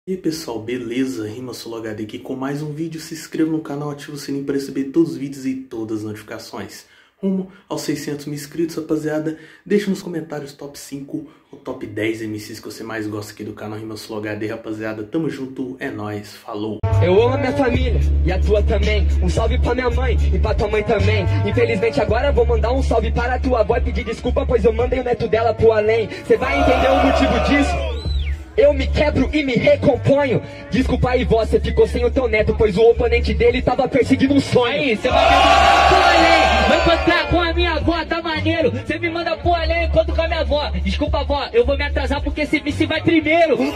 E aí pessoal, beleza? RimaSoloHD aqui com mais um vídeo. Se inscreva no canal, ative o sininho para receber todos os vídeos e todas as notificações. Rumo aos 600 mil inscritos, rapaziada. Deixa nos comentários top 5 ou top 10 MCs que você mais gosta aqui do canal RimaSoloHD, rapaziada. Tamo junto, é nóis, falou! Eu amo a minha família e a tua também. Um salve pra minha mãe e pra tua mãe também. Infelizmente agora eu vou mandar um salve para a tua avó e pedir desculpa, pois eu mandei o neto dela pro além. Cê vai entender o motivo disso. Eu me quebro e me recomponho. Desculpa aí, vó, você ficou sem o teu neto, pois o oponente dele tava perseguindo um sonho. Aí, você vai mandar pro além, vai encontrar com a minha avó, tá maneiro. Você me manda pro além, encontro com a minha avó. Desculpa, vó, eu vou me atrasar porque esse MC vai primeiro. Quando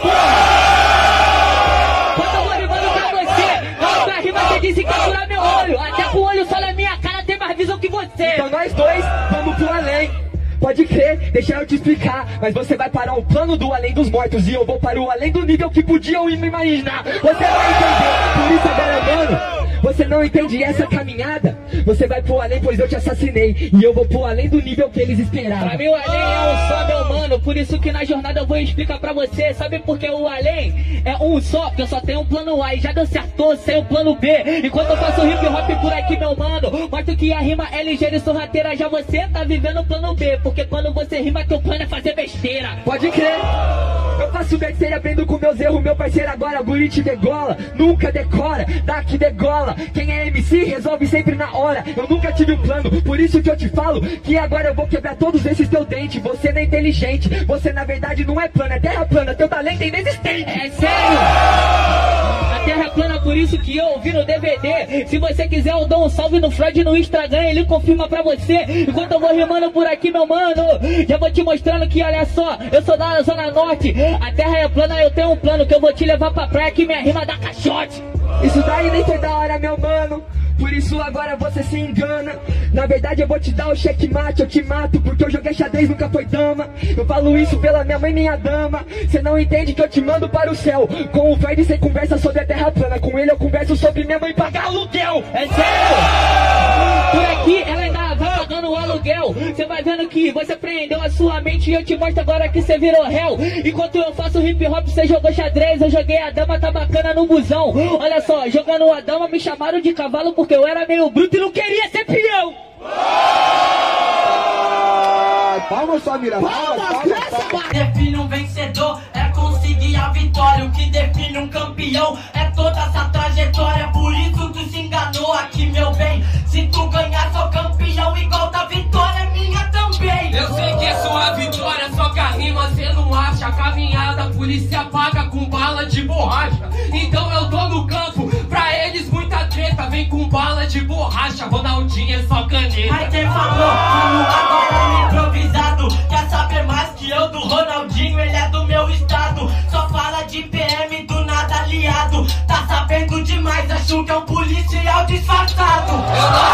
eu vou rimando pra você, na outra rima você disse que furar meu olho. Até com o olho só na minha cara tem mais visão que você. Então nós dois vamos pro além. Pode crer, deixa eu te explicar. Mas você vai para o plano do além dos mortos e eu vou para o além do nível que podiam imaginar. Você vai entender, por isso agora, mano, você não entende essa caminhada. Você vai pro além, pois eu te assassinei. E eu vou pro além do nível que eles esperavam. Pra mim o além é um só, meu mano. Por isso que na jornada eu vou explicar pra você. Sabe por que o além é um só? Porque eu só tenho um plano A e já deu certo sem o plano B. Enquanto eu faço hip hop por aqui, meu mano, mostro que a rima é ligeira e sorrateira. Já você tá vivendo o plano B, porque quando você rima teu plano é fazer besteira. Pode crer, eu faço besteira, aprendo com meus erros. Meu parceiro agora, guri te degola, nunca decora, daqui degola. Quem é MC resolve sempre na hora. Eu nunca tive um plano, por isso que eu te falo que agora eu vou quebrar todos esses teus dentes. Você não é inteligente, você na verdade não é plano, é terra plana, teu talento é inexistente. É sério, a terra é plana, por isso que eu ouvi no DVD. Se você quiser eu dou um salve no Freud no Instagram, ele confirma pra você. Enquanto eu vou rimando por aqui, meu mano, já vou te mostrando que olha só, eu sou da Zona Norte. A terra é plana, eu tenho um plano que eu vou te levar pra praia que minha rima dá caixote. Isso daí nem foi da hora, meu mano, por isso agora você se engana. Na verdade eu vou te dar o checkmate, eu te mato, porque eu joguei xadrez, nunca foi dama. Eu falo isso pela minha mãe, minha dama. Cê não entende que eu te mando para o céu. Com o Fred cê conversa sobre a terra plana, com ele eu converso sobre minha mãe pagar aluguel. É sério, por aqui ela ainda vai pagando o aluguel. Cê vai vendo que você prendeu a sua mente e eu te mostro agora que cê virou réu. Enquanto eu faço hip hop, cê jogou xadrez, eu joguei a dama, tá bacana no busão. Olha só, jogando a dama me chamaram de cavalo porque eu era meio bruto e não queria ser peão. Palmas, família, palmas. Define um vencedor, é conseguir a vitória. O que define um campeão é toda essa trajetória. Por isso tu se enganou aqui, meu bem. Se tu ganhar, sou campeão, igual da vitória é minha também. Eu sei que é sua vitória, só que a rima cê não acha. A caminhada a polícia paga com bala de borracha. Então eu tô no campo, pra eles muita treta. Vem com bala de borracha, Ronaldinho é só caneta. Mas quem falou, agora no improvisado. Quer saber mais que eu do Ronaldinho, ele é do meu estado. Só fala de PM, do nada aliado. Tá sabendo demais, acho que é um policial disfarçado. Eu não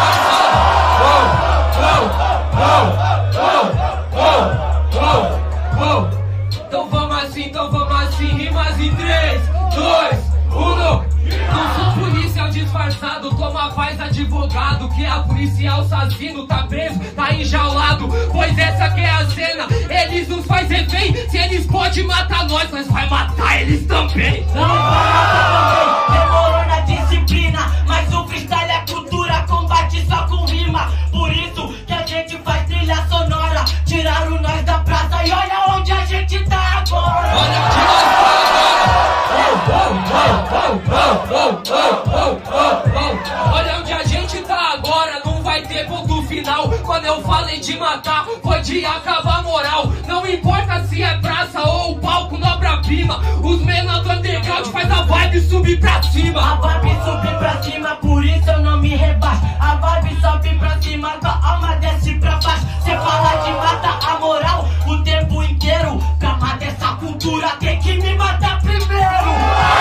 Então vamos assim, rimas em 3, 2, 1. Não sou policial disfarçado, toma paz advogado. Que a policial assassino tá preso, tá enjaulado. Pois essa que é a cena, eles nos faz refém. Se eles podem matar nós vai matar eles também. Não vai matar também, demorou na disciplina. Mas o freestyle é cultura, combate só com rima. Por isso que a gente faz trilha sonora. Tiraram nós da praça e olha onde a gente tá agora. Olha onde nós Olha onde a gente tá agora, não vai ter ponto final. Quando eu falei de matar, foi de acabar a moral. Não importa se é praça ou palco na obra-prima. Os menores do underground faz a vibe subir pra cima. A vibe subir pra cima, por isso eu não me rebaixo. A vibe sobe pra cima, tua alma desce pra baixo. Cê fala de matar a moral o tempo inteiro. Pra matar essa cultura tem que me matar primeiro.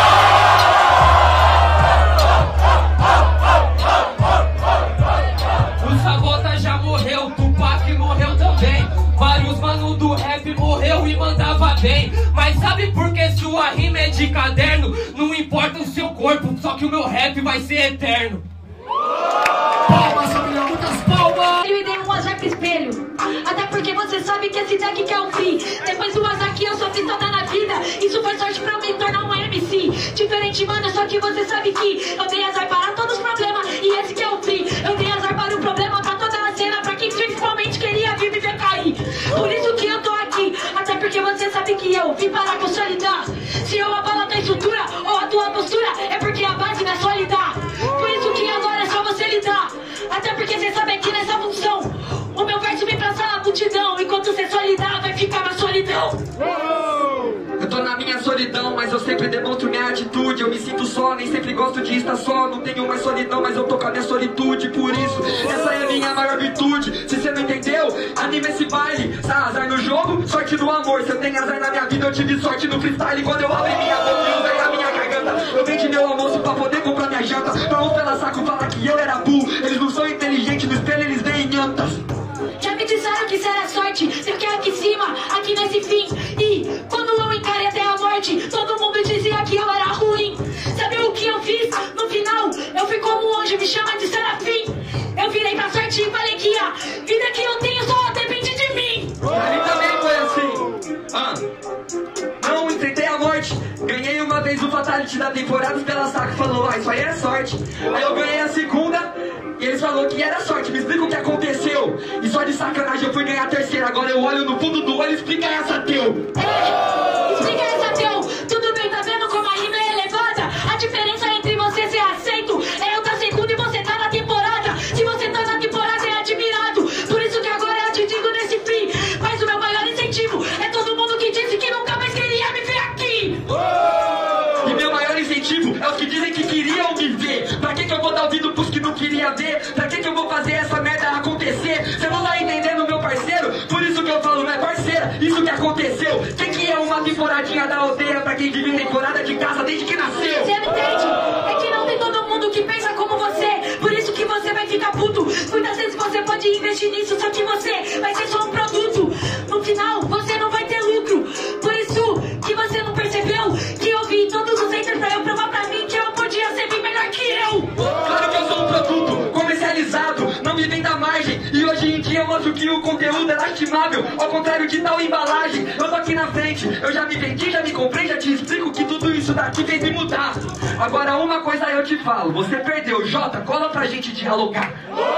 O Sabota já morreu, Tupac morreu também. Vários manos do rap morreu e mandava bem. Mas sabe por que sua rima é de caderno? Não importa o seu corpo, só que o meu rap vai ser eterno. Palmas, família, muitas palmas! Eu dei um azar pro espelho. Até porque você sabe que esse deck que é o free. Depois do azar que eu sofri toda na vida, isso foi sorte pra eu me tornar um MC. Diferente, mano, só que você sabe que eu dei azar para todos os problemas. E esse que é o free. Eu dei azar para o problema, pra toda a cena, pra quem principalmente queria vir me ver cair. Por isso que eu tô aqui. Até porque você sabe que eu vim para consolidar. Se eu abalo a tua estrutura ou a tua postura, é porque a base não é sólida. Por isso que agora é só você lidar. Até porque você sabe que nessa função o meu verso vem pra sala multidão. Enquanto você solidar, vai ficar na solidão. Eu tô na minha solidão, mas eu sempre demonstro minha atitude. Eu me sinto só, nem sempre gosto de estar só. Não tenho mais solidão, mas eu tô com a minha solitude. Por isso, essa é a minha maior virtude. Se você não entendeu, anima esse baile. Tá azar no jogo, sorte no amor. Se eu tenho azar na minha vida, eu tive sorte no freestyle. Quando eu abri minha boca, eu usei a minha garganta. Eu vendi meu almoço pra poder comprar minha janta. Pra um pela saco falar que eu era burro. Eles não são inteligentes, no espelho eles veem antas. Já me disseram que isso era sorte, eu quero aqui em cima, aqui nesse fim. E quando eu encarei até a morte, todo mundo dizia que eu era ruim. Sabe o que eu fiz? No final, eu fui como um anjo, me chama de serafim. Eu virei pra sorte e falei que a vida que eu tenho só depende de mim. Pra mim também foi assim. Não enfrentei a morte. Ganhei uma vez o Fatality da temporada, pela saco falou, isso aí é sorte. Aí eu ganhei a segunda e eles falaram que era sorte. Me explica o que aconteceu. E só de sacanagem eu fui ganhar a terceira. Agora eu olho no fundo do olho e explica essa, teu. Explica essa, teu. Tudo bem, tá vendo como a rima é elevada? A diferença entre você ser aceito é eu tá segundo e você tá na temporada. Se você tá na temporada é admirado. Por isso que agora eu te digo nesse free. Mas o meu maior incentivo é todo mundo que disse que nunca mais queria me ver aqui. E meu maior incentivo é os que dizem que queriam me ver. Pra que eu vou dar ouvido pros que não queriam ver? Pra que eu vou fazer essa merda acontecer? Você não tá entendendo, meu parceiro? Por isso que eu falo, não é parceira, isso que aconteceu. Que é uma temporadinha da aldeia pra quem vive temporada de casa desde que nasceu? Você não entende? É que não tem todo mundo que pensa como você. Por isso que você vai ficar puto. Muitas vezes você pode investir nisso, só que você vai ser só um produto. No final, você não vai ter lucro. Por isso que você não percebeu que eu vi todos os haters pra eu provar pra mim que eu podia ser bem melhor que eu. Claro que eu sou um produto comercializado, não me vem da margem. E hoje em dia eu mostro que o conteúdo é lastimável. Ao contrário de tal embalagem, eu tô aqui na frente. Eu já me vendi, já me comprei, já te explico que tudo isso daqui fez me mudar. Agora uma coisa eu te falo, você perdeu. Jota, cola pra gente dialogar.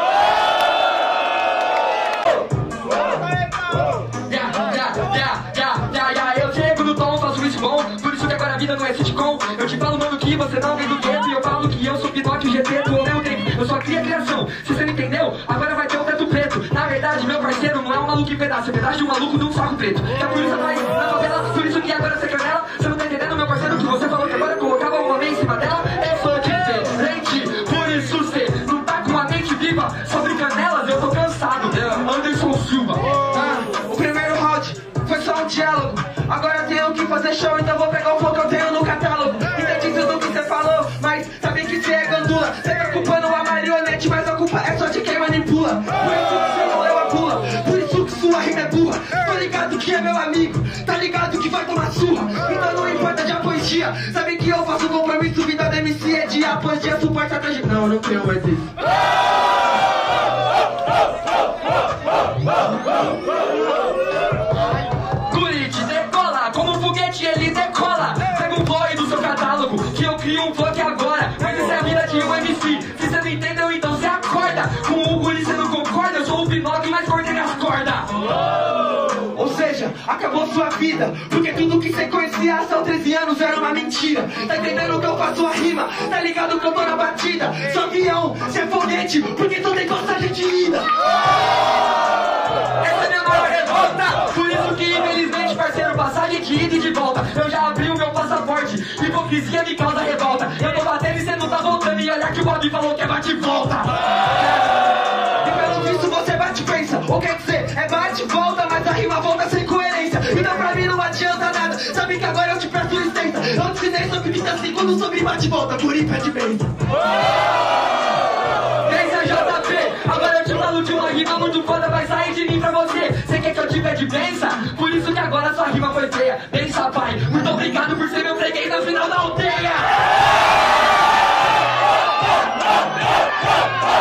Eu chego no tom, faço isso bom. Por isso que agora a vida não é sitcom. Eu te falo, mano, que você não vem do gueto. E eu falo que eu sou Pinóquio GT do meu tempo. Eu só cria criação. Se você não entendeu, agora vai ter um teto preto. Na verdade, meu parceiro não é um maluco em pedaço. É pedaço de um maluco de um saco preto. Que a polícia vai na favela. Por isso que agora você canela. Você não tá entendendo, meu parceiro, que você falou que agora colocava uma mãe em cima dela. É só diferente. Por isso você não tá com a mente viva. Sobre canelas, eu tô cansado. Anderson Silva. O primeiro round foi só um diálogo. Agora eu tenho que fazer show, então vou pegar o flow que eu tenho no catálogo. Entendi tudo que você falou, mas sabe que você é gandula. Você tá culpando a marionete, mas a culpa é só de quem manipula. Por isso que você não leu a bula, por isso que sua rima é burra. Tô ligado que é meu amigo, tá ligado que vai tomar surra. Então não importa de poesia, sabe que eu faço compromisso. Vida da MC é dia após dia, suporta atrás de... Não, não tenho mais isso. Curite decola, como um foguete ele decola. Pega um boy do seu catálogo, que eu crio um funk agora. Mas isso é a vida de um MC. Se você não entendeu, então você acorda. Com o Guri você não concorda, eu sou o Pinóquio, mas cortei as cordas. Ou seja, acabou sua vida, porque tudo que você conhecia há só 13 anos era uma mentira. Tá entendendo que eu faço a rima? Tá ligado que eu tô na batida? Sou avião, cê é foguete, porque tu tem passagem de ida. Essa é minha maior revolta. Por isso que infelizmente, parceiro, passagem de ida e de volta. Eu já abri o meu passaporte, hipocrisia me causa revolta. Eu tô batendo e cê não tá voltando. E olha que o Bob falou que é bate e volta. E pelo visto você bate e pensa, o que é que cê é bate e volta, mas a rima volta sem coerência. Então pra mim não adianta nada, sabe que agora eu te peço licença. Eu te ensinei sobre 30 segundos, sobre bate e volta, por aí pede benção. Pensa JP, agora eu te falo de uma rima muito foda, vai sair de mim pra você. Cê quer que eu te pede benção? Por isso que agora sua rima foi feia. Bença, pai, muito obrigado por ser meu freguês na final da aldeia.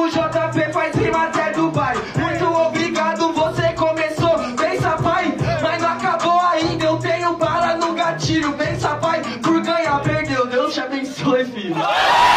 o JP faz rima até Dubai. Muito obrigado, você começou, pensa pai, mas não acabou ainda, eu tenho bala no gatilho. Pensa pai, por ganhar perdeu, Deus te abençoe, filho.